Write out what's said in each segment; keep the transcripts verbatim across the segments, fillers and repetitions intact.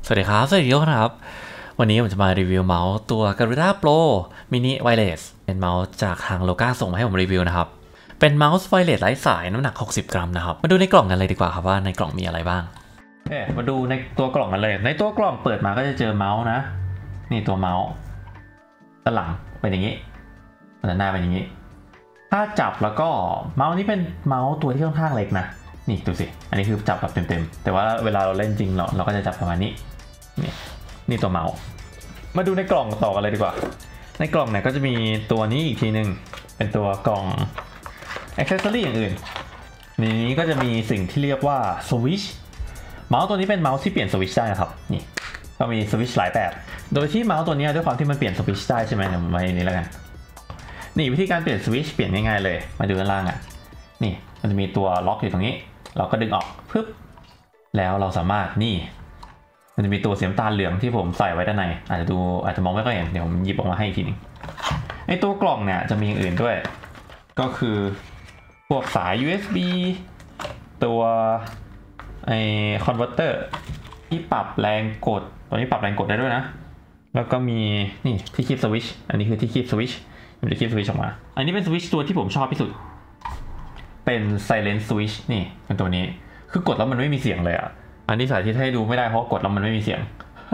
สวัสดีครับสวัสดีทุกคนครับวันนี้ผมจะมารีวิวเมาส์ตัว Garuda Pro Mini Wireless เป็นเมาส์จากทางโลกาส่งมาให้ผมรีวิวนะครับเป็นเมาส์ไวเลสไร้สายน้ำหนักหกสิบกรัมนะครับมาดูในกล่องกันเลยดีกว่าครับว่าในกล่องมีอะไรบ้างเอ๊มาดูในตัวกล่องกันเลยในตัวกล่องเปิดมาก็จะเจอเมาส์นะนี่ตัวเมาส์ด้านหลังเป็นอย่างนี้ด้านหน้าเป็นอย่างนี้ถ้าจับแล้วก็เมาส์นี้เป็นเมาส์ตัวที่ค่อนข้างเล็กนะนี่ดูสิอันนี้คือจับแบบเต็มๆแต่ว่าเวลาเราเล่นจริงเราเราก็จะจับประมาณนี้นี่นี่ตัวเมาส์มาดูในกล่องต่อกันเลยดีกว่าในกล่องเนี่ยก็จะมีตัวนี้อีกทีหนึ่งเป็นตัวกล่องอ็อกเซสซอรี่อย่างอื่นในนี้ก็จะมีสิ่งที่เรียกว่าสวิตช์เมาส์ตัวนี้เป็นเมาส์ที่เปลี่ยนสวิตช์ได้นะครับนี่ก็มีสวิตช์หลายแบบโดยที่เมาส์ตัวนี้ด้วยความที่มันเปลี่ยนสวิตช์ได้ใช่ไหมเดี๋ยวผมมาในนี้แล้วกันนี่วิธีการเปลี่ยนสวิตช์เปลี่ยนง่ายๆเลยมาดูด้านล่างอ่ะนี่มันจะมีตัวล็อกอยู่ตรงนี้เราก็ดึงออกปึ๊บแล้วเราสามารถนี่มันจะมีตัวสีน้ำตาลเหลืองที่ผมใส่ไว้ด้านในอาจจะดูอาจจะมองไม่ค่อยเห็นเดี๋ยวผมหยิบออกมาให้อีกทีนึงไอตัวกล่องเนี่ยจะมีอย่างอื่นด้วยก็คือพวกสาย ยู เอส บี ตัวไอคอนเวอร์เตอร์ที่ปรับแรงกดตัวนี้ปรับแรงกดได้ด้วยนะแล้วก็มีนี่ที่คีบสวิตช์อันนี้คือที่คีบสวิตช์มันจะคีบสวิตช์ออกมาอันนี้เป็นสวิตช์ตัวที่ผมชอบที่สุดเป็น Silent Switch นี่เป็นตัวนี้คือกดแล้วมันไม่มีเสียงเลยอ่ะอันนี้สาธิตให้ดูไม่ได้เพราะกดแล้วมันไม่มีเสียง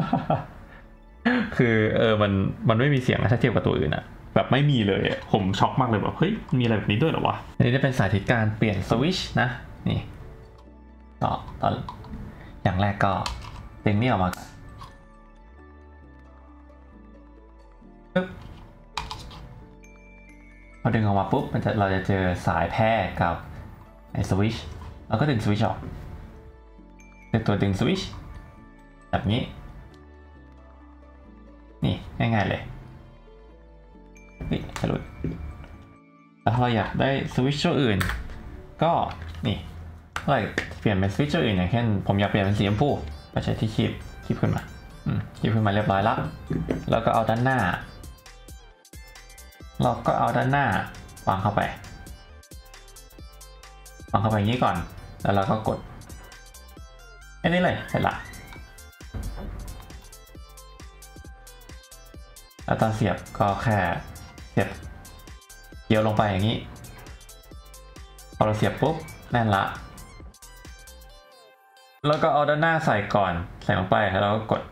คือเออมันมันไม่มีเสียงถ้าเทียบกับตัวอื่นอ่ะแบบไม่มีเลยผมช็อกมากเลยแบบเฮ้ยมีอะไรแบบนี้ด้วยเหรอวะอันนี้จะเป็นสาธิตการเปลี่ยนสวิตช์นะนี่ก็ตอนอย่างแรกก็ดึงนี่ออกมาปึ๊บพอดึงออกมาปุ๊บมันจะเราจะเจอสายแพร่กับไอ้สวิตช์เราก็ดึงสวิตช์ออกเป็นตัวดึงสวิตช์แบบนี้นี่ง่ายๆเลยนี่จะหลุดแล้วถ้าเราอยากได้สวิตช์ตัวอื่นก็นี่เราเปลี่ยนเป็นสวิตช์ตัวอื่นอย่างเช่นผมอยากเปลี่ยนเป็นสีชมพูก็ใช้ที่คีบคีบขึ้นมาคีบขึ้นมาเรียบร้อยแล้วแล้วก็เอาด้านหน้าเราก็เอาด้านหน้าวางเข้าไปวางเข้าไปอย่างนี้ก่อนแล้วเราก็กดแค่นี้เลยเสร็จละแล้วตอนเสียบก็แค่เสียบเกี่ยวลงไปอย่างนี้พอเราเสียบปุ๊บแน่นละแล้วก็เอาด้านหน้าใส่ก่อนใส่ลงไปแล้วเราก็กด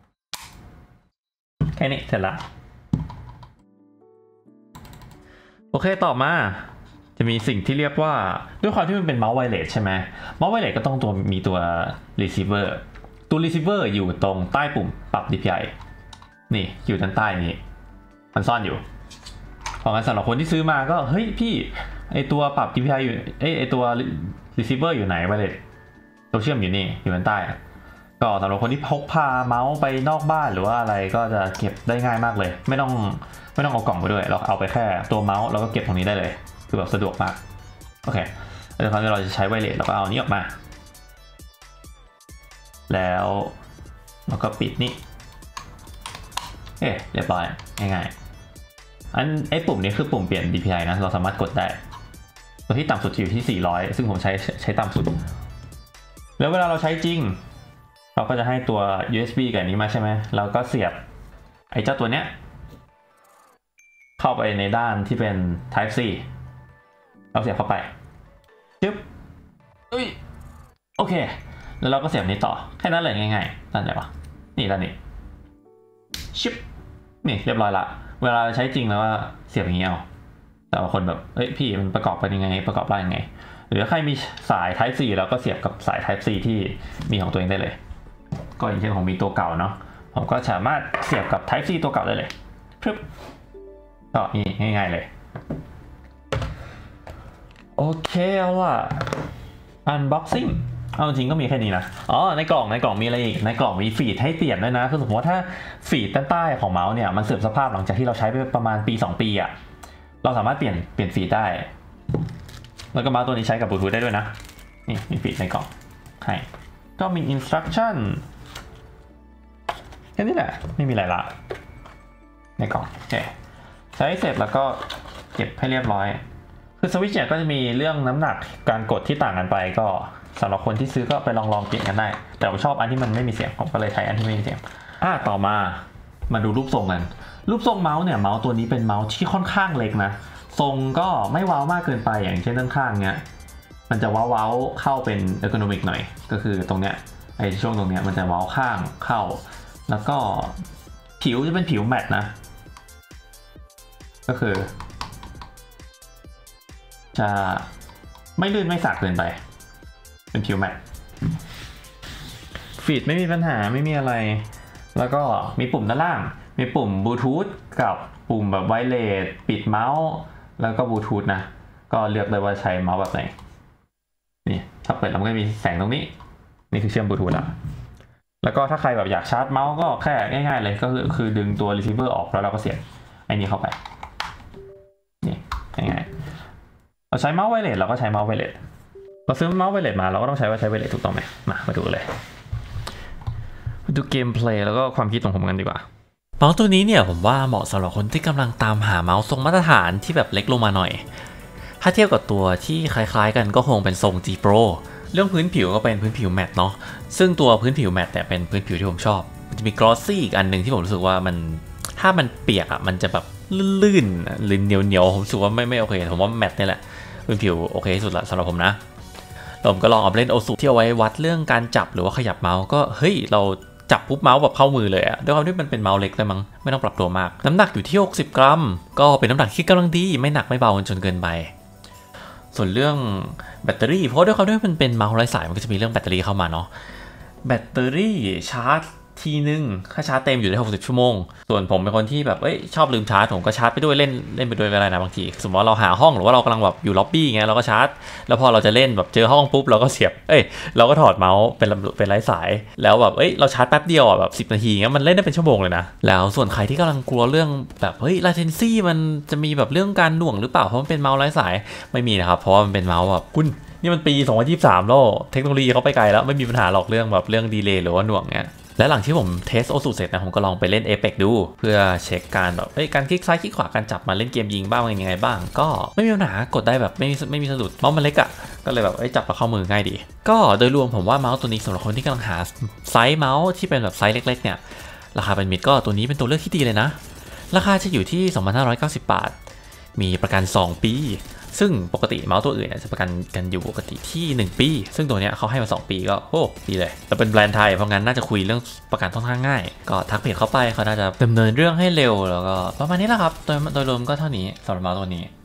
แค่นี้เสร็จละโอเคต่อมาจะมีสิ่งที่เรียกว่าด้วยความที่มันเป็นเมาส์ไวเลสใช่ไหมเมาส์ไวเลสก็ต้องตัวมีตัว receiver ตัว receiver อยู่ตรงใต้ปุ่มปรับ ดี พี ไอ นี่อยู่ด้านใต้นี้มันซ่อนอยู่เพราะงั้นสำหรับคนที่ซื้อมาก็เฮ้ยพี่ไอตัวปรับ ดี พี ไอ อยู่ไอไอตัว receiver อยู่ไหนไวเลสตัวเชื่อมอยู่นี่อยู่ด้านใต้ก็สำหรับคนที่พกพาเมาส์ไปนอกบ้านหรือว่าอะไรก็จะเก็บได้ง่ายมากเลยไม่ต้องไม่ต้องเอากล่องไปด้วยเราเอาไปแค่ตัวเมาส์แล้วก็เก็บตรงนี้ได้เลยคือแบบสะดวกมากโอเคแล้วคราวนี้เราจะใช้ไวเลสแล้วก็เอานี้ออกมาแล้วเราก็ปิดนี่เอ๊ะเรียบร้อยง่ายๆอันไอ้ปุ่มนี้คือปุ่มเปลี่ยน ดี พี ไอ นะเราสามารถกดได้ตัวที่ต่ำสุดอยู่ที่สี่ร้อยซึ่งผมใช้ใช้ต่ำสุดแล้วเวลาเราใช้จริงเราก็จะให้ตัว ยู เอส บี กับนี้มาใช่ไหมเราก็เสียบไอ้เจ้าตัวเนี้ยเข้าไปในด้านที่เป็น Type C เราเสียบเข้าไปจึ๊บอุ้ยโอเคแล้วเราก็เสียบนี้ต่อแค่นั้นเลยง่ายๆนั่นแหละวะนี่ด้านนี้ชิปนี่เรียบร้อยละเวลาใช้จริงแล้วว่าเสียบอย่างนี้เอาแต่บางคนแบบเอ้ยพี่มันประกอบเป็นยังไงประกอบได้ยังไงหรือใครมีสาย Type C แล้วก็เสียบกับสาย Type C ที่มีของตัวเองได้เลยก็อย่างเช่นผมมีตัวเก่าเนาะผมก็สามารถเสียบกับ Type C ตัวเก่าได้เลยปึ๊บก็นี่ง่ายๆเลยโอเคเอาล่ะ unboxing เอาจริงก็มีแค่นี้นะอ๋อในกล่องในกล่องมีอะไรอีกในกล่องมีฟีดให้เปลี่ยนด้วยนะคือสมมติว่าถ้าฟีดด้านใต้ของเมาส์เนี่ยมันเสื่อมสภาพหลังจากที่เราใช้ไปประมาณปีสองปีอะเราสามารถเปลี่ยนเปลี่ยนฟีดได้แล้วก็เมาส์ตัวนี้ใช้กับบลูทูธได้ด้วยนะนี่มีฟีดในกล่องให้ก็มี instruction แค่นี้แหละไม่มีอะไรละในกล่องโอเคใช้เสร็จแล้วก็เก็บให้เรียบร้อยคือสวิตช์เนี่ยก็จะมีเรื่องน้ำหนักการกดที่ต่างกันไปก็สำหรับคนที่ซื้อก็ไปลองลองเปลี่ยนกันได้แต่ผมชอบอันที่มันไม่มีเสียงผมก็เลยใช้อันที่ไม่มีเสียงอ่ะต่อมามาดูรูปทรงกันรูปทรงเมาส์เนี่ยเมาส์ตัวนี้เป็นเมาส์ที่ค่อนข้างเล็กนะทรงก็ไม่ว้าวมากเกินไปอย่างเช่นด้านข้างเนี้ยมันจะว้าวๆเข้าเป็นเออร์โกนอมิกหน่อยก็คือตรงเนี้ยไอช่วงตรงเนี้ยมันจะว้าวข้างเข้าแล้วก็ผิวจะเป็นผิวแมตต์นะก็คือจะไม่ลื่นไม่สักเกินไปเป็นผิวแมตต์ฟีดไม่มีปัญหาไม่มีอะไรแล้วก็มีปุ่มด้านล่างมีปุ่มบลูทูธกับปุ่มแบบไวเลสปิดเมาส์แล้วก็บลูทูธนะก็เลือกเลยว่าใช้เมาส์แบบไหนนี่ถ้าเปิดแล้วมันก็มีแสงตรงนี้นี่คือเชื่อมบลูทูธแล้วแล้วก็ถ้าใครแบบอยากชาร์จเมาส์ก็แค่ง่ายๆเลยก็คือคือดึงตัวรีเซิร์ฟออกแล้วเราก็เสียบไอ้นี้เข้าไปนี่ง่ายๆเราใช้เมาส์ไวเลสเราก็ใช้เมาส์ไวเลสเราซื้อเมาส์ไวเลสมาเราก็ต้องใช้ว่าใช้ไวเลสถูกต้องไหมมามาดูเลยมาดูเกมเพลย์แล้วก็ความคิดของผมกันดีกว่าเมาส์ตัวนี้เนี่ยผมว่าเหมาะสำหรับคนที่กำลังตามหาเมาส์ทรงมาตรฐานที่แบบเล็กลงมาหน่อยถ้าเทียบกับตัวที่คล้ายๆกันก็คงเป็นทรง G Pro เรื่องพื้นผิวก็เป็นพื้นผิวแมตต์เนาะซึ่งตัวพื้นผิวแมตต์เนี่ยเป็นพื้นผิวที่ผมชอบมันจะมีกลอสซี่อีกอันหนึ่งที่ผมรู้สึกว่ามันถ้ามันเปียกอ่ะมันจะแบบลื่นๆหรือเหนียวๆผมรู้สึกว่าไม่ไม่โอเคผมว่าแมตต์นี่แหละพื้นผิวโอเคที่สุดละสำหรับผมนะผมก็ลองเอาเล่นโอซูที่เอาไว้วัดเรื่องการจับหรือว่าขยับเมาส์ก็เฮ้ยเราจับปุ๊บเมาส์แบบเข้ามือเลยอะด้วยความที่มันเป็นเมาส์เล็กเลยมั้งไม่ต้องปรับตัวมากน้ำหนักอยู่ที่หกสิบกรัมก็เป็นน้ำหนักที่กำลังดีไม่หนักไม่เบาจนเกินไปส่วนเรื่องแบตเตอรี่เพราะด้วยความที่มันเป็นเมาส์ไร้สายมันก็จะมีเรื่องแบตเตอรี่เข้ามาเนาะแบตเตอรี่ชาร์จทีนึงค่าชาร์จเต็มอยู่ได้หกสิบชั่วโมงส่วนผมเป็นคนที่แบบเอ้ยชอบลืมชาร์จผมก็ชาร์จไปด้วยเล่นเล่นไปด้วยอะไรนะบางทีสมมติว่าเราหาห้องหรือว่าเรากำลังแบบอยู่ล็อบบี้ไงเราก็ชาร์จแล้วพอเราจะเล่นแบบเจอห้องปุ๊บเราก็เสียบเอ้ยเราก็ถอดเมาส์เป็นเป็นไร้สายแล้วแบบเอ้ยเราชาร์จแป๊บเดียวอ่ะแบบสิบนาทีเงี้ยมันเล่นได้เป็นชั่วโมงเลยนะแล้วส่วนใครที่กำลังกลัวเรื่องแบบเฮ้ย latency มันจะมีแบบเรื่องการหน่วงหรือเปล่าเพราะมันเป็นเมาส์ไร้สายไม่มีนะครับเพราะว่ามันเป็นเมาส์แบบคุณนี่มันปีสองพันยี่สิบสามแล้วเทคโนโลยีเขาไปไกลแล้วไม่มีปัญหาหรอกเรื่องแบบเรื่องดีเลย์หรือว่าหน่วงเงี้ยและหลังที่ผมเทสโอซูเสร็จนะผมก็ลองไปเล่น Apex ดูเพื่อเช็คการแบบเอ้ยการคลิกซ้ายคลิกขวาการจับมาเล่นเกมยิงบ้างเป็นยังไงบ้างก็ไม่มีปัญหากดได้แบบไม่มีไม่มีสะดุดเมาส์มันเล็กอะก็เลยแบบเอ้ยจับแล้วเข้ามือง่ายดีก็โดยรวมผมว่าเมาส์ตัวนี้สำหรับคนที่กำลังหาไซส์เมาส์ที่เป็นแบบไซส์เล็กๆเนี่ยราคาเป็นมิดก็ตัวนี้เป็นตัวเลือกที่ดีเลยนะราคาจะอยู่ที่ สองพันห้าร้อยเก้าสิบ บาทมีประกันสองปีซึ่งปกติเมาส์ตัวอื่นจะประกันกันอยู่ปกติที่หนึ่งปีซึ่งตัวเนี้ยเขาให้มาสองปีก็โอ้ดีเลยแต่เป็นแบรนด์ไทยเพราะงั้นน่าจะคุยเรื่องประกันค่อนข้างง่ายก็ทักเพจเข้าไปเขาน่าจะดำเนินเรื่องให้เร็วแล้วก็ประมาณนี้แหละครับโดยโดยรวมก็เท่านี้สำหรับเมาส์ตัวนี้